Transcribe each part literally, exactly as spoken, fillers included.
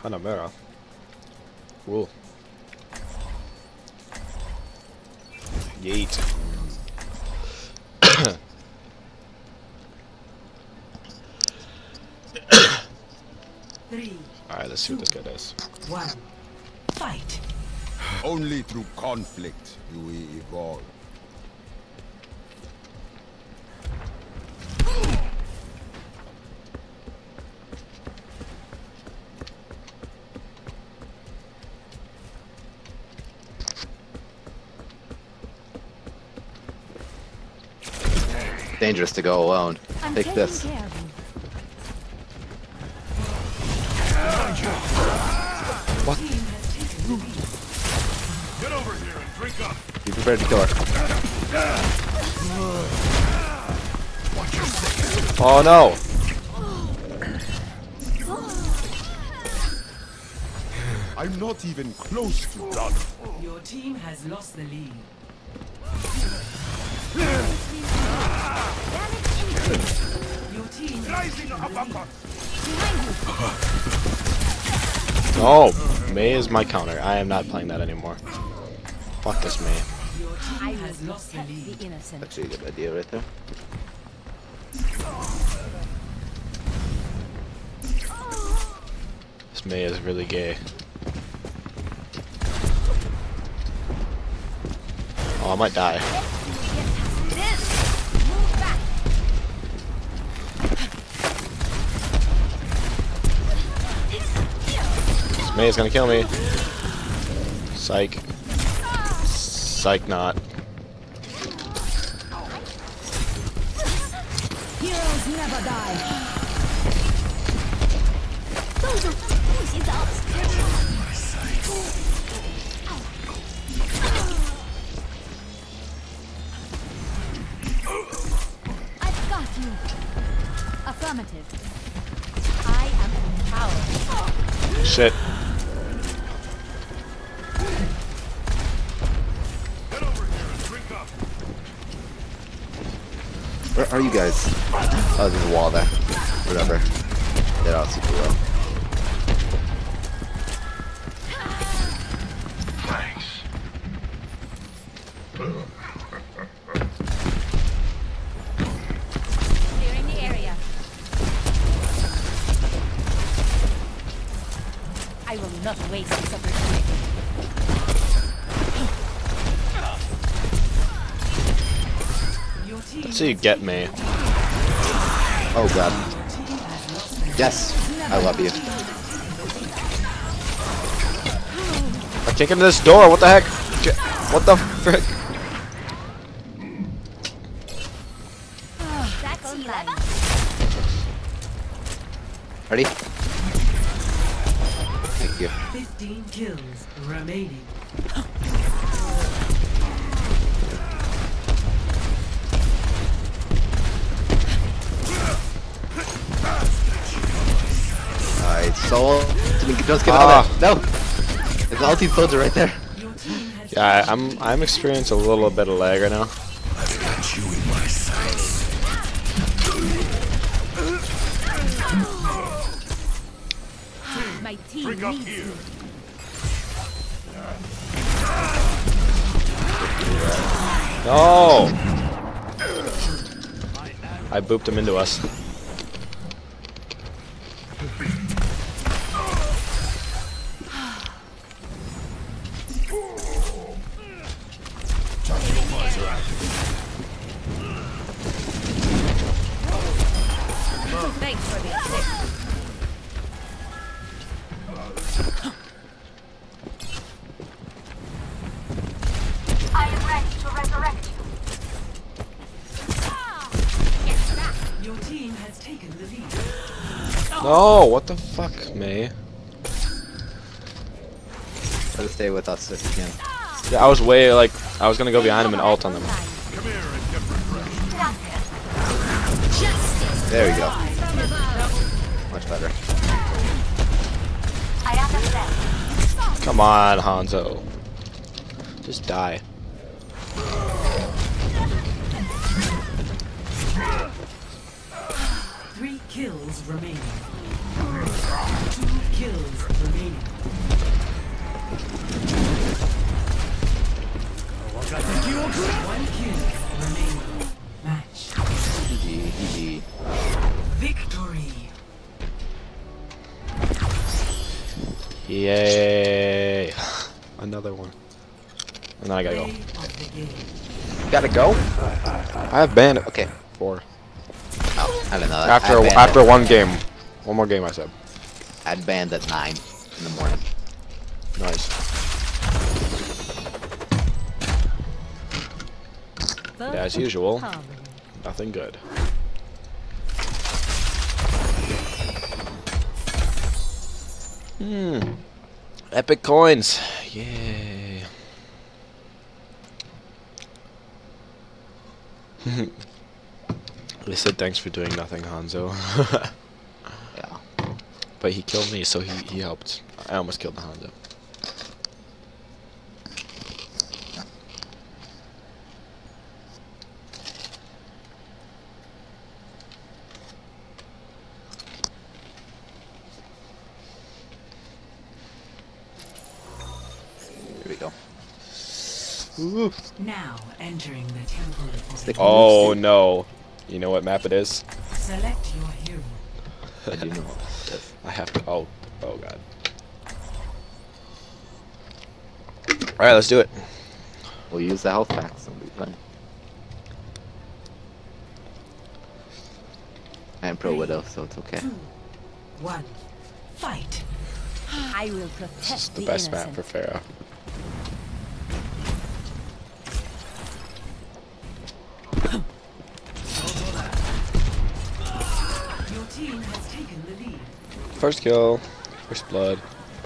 Panamera. Whoa. Yeet. Three. Alright, let's see what this guy does. One. Fight. Only through conflict do we evolve. Dangerous to go alone. I'm Take taking this. care of you. What? Get over here and drink up. Be prepared to kill her. Oh no! I'm not even close to done. Your team has lost the lead. Your team has taken the lead. No! Mei is my counter. I am not playing that anymore. Fuck this Mei. Your I team will has lost the protect lead. the innocent. Actually, a good idea right there. This Mei is really gay. Oh, I might die. This Mei is gonna kill me. Psych. Psych not. Heroes never die. I've got you. Affirmative. I am empowered. Shit. Get over here and drink up. Where are you guys? Oh, there's a wall there. Whatever. They're all super low. Thanks. Clearing the area. I will not waste this opportunity. Your team Let's see you get Mei. Oh god. team has lost the lead. Yes, I love you. I can't get into this door. What the heck? Get- What the frick? That's eleven. Ready? Thank you. Fifteen kills remaining. Alright, soul. Just get Ah. out of there. No! There's an ulti soldier right there. Your team has Yeah, I, I'm I'm experiencing a little bit of lag right now. I've got you in my sights. My team Drink up needs here. you. No! I booped him into us. Thanks for the assist. I am ready to resurrect you. your team has taken the lead. No! What the fuck, Mei? Try to stay with us if you can. Yeah, I was way like I was gonna go behind him and ult on them. Come here and get refreshed. There we go. Much better. I understand. Come on, Hanzo. Just die. Three kills remaining. Two kills remaining. Yay! Another one. And then I gotta go. Gotta go? I have bandit. Okay, four. Oh, I don't know. After I had after bandit- one game, one more game. I said. I had band at nine in the morning. Nice. Yeah, as usual, nothing good. Hmm. Epic coins. Yay. They said thanks for doing nothing, Hanzo. Yeah. But he killed me, so he, he helped. I almost killed the Hanzo. Here we go. Now entering the temple of Stick- Oh no. You know what map it is? Select your hero. I do know this. I have to. Oh. Oh god. Alright, let's do it. We'll use the health packs and we'll be fine. I am pro widow, so it's okay. Two, one, fight. I will protect It's the the best map innocent. for Pharah. Your team has taken the lead. First kill. First blood.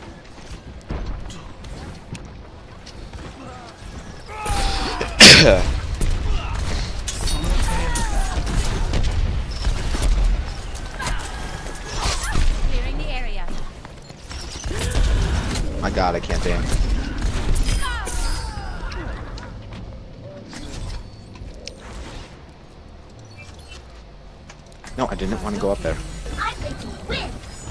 Clearing the area. My god, I can't aim. No, I didn't want to go up there. I think you win.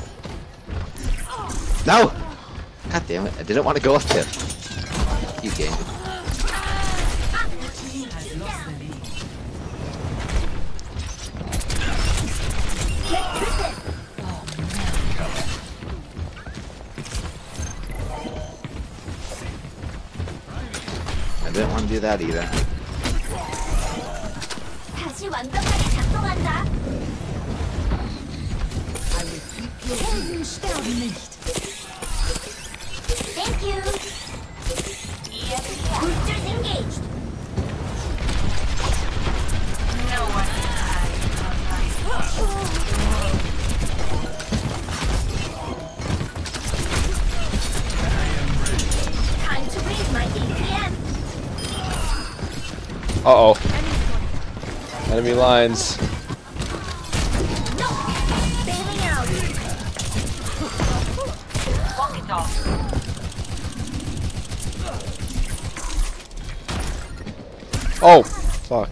No! God damn it, I didn't want to go up there. You game. Your team has lost the lead. I didn't want to do that either. 다시 완벽하게 작동한다. Thank you. E S P boosters engaged. No one time to raise my A P M. Uh oh. Enemy lines. No, bailing out. Walk it off. Oh, fuck.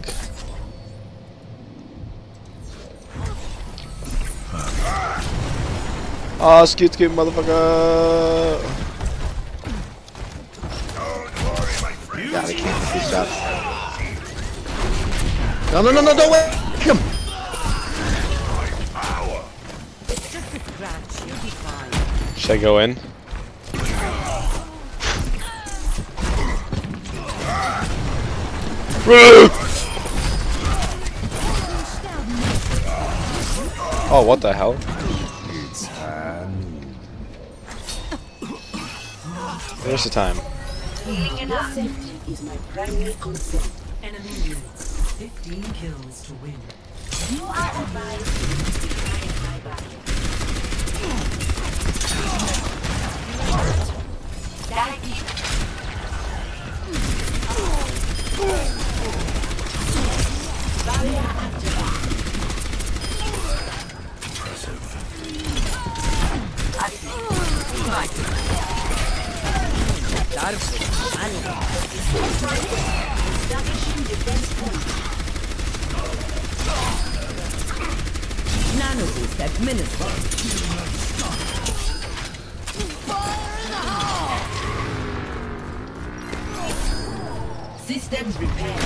Oh, scoot, scoot, motherfucker. God, I can't hit these shots. No, no, no, no, don't wait! Come! Should I go in? Oh, what the hell? There's the time. Safety is my primary concern. Enemy units. Fifteen kills to win. You are advised to behind my back. Nanoboost administered. Systems repaired.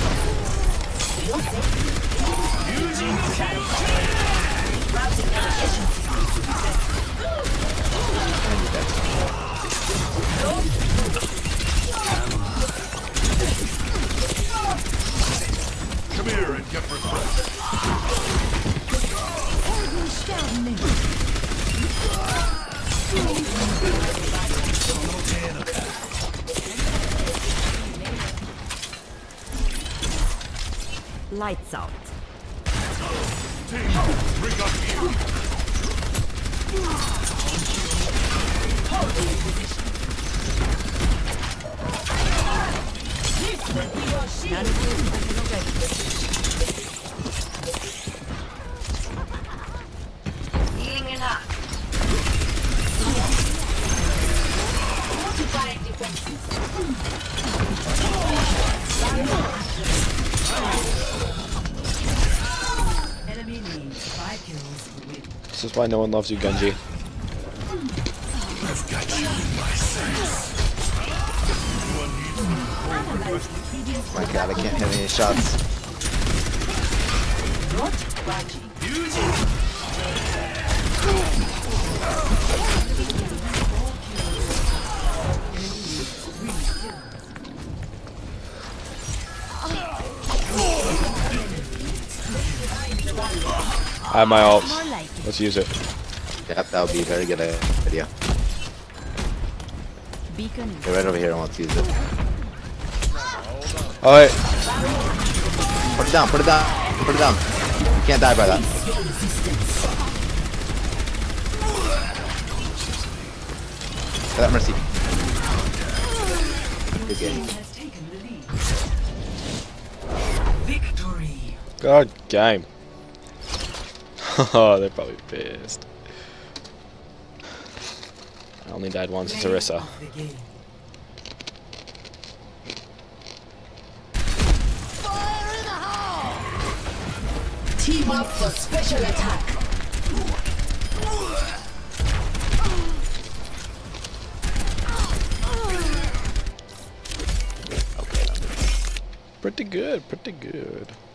Using shadow. Routing navigation systems to reset. Lights out. Bring up here. None of you personal ready. Healing it up. Fortifying defenses. Enemy needs five kills to win. This is why no one loves you, Genji. I've got you in my sights. My god, I can't hit any shots. I have my ult. More like it. Let's use it. Yep, that would be a very good idea. Beacon. Get right over here and let's use it. Oh wait. Put it down, put it down, put it down. You can't die by that. Get that Mercy. Good game. Has taken the lead. Victory. God game. Oh, they're probably pissed. I only died once. It's Orisa. Of the game. Team up for special attack. Pretty good, pretty good.